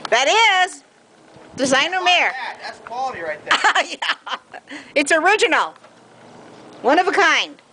That is designer mare. That's quality right there. Yeah. It's original. One of a kind.